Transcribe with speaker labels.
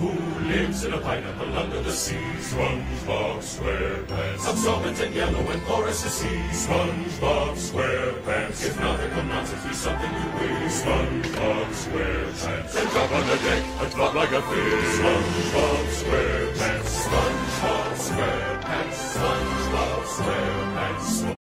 Speaker 1: Who lives in a pineapple under the sea? SpongeBob SquarePants. Absorbent and yellow and porous to see. SpongeBob SquarePants. If nautical nonsense be something you wish. SpongeBob SquarePants. Then jump on the deck and flop like a fish. SpongeBob SquarePants. SpongeBob SquarePants. SpongeBob SquarePants.